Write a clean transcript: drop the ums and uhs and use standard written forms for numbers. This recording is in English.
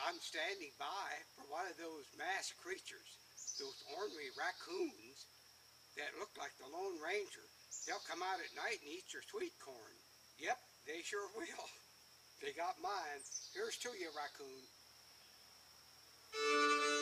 I'm standing by for one of those masked creatures, those ornery raccoons that look like the Lone Ranger. They'll come out at night and eat your sweet corn. Yep, they sure will. They got mine. Here's to you, raccoon.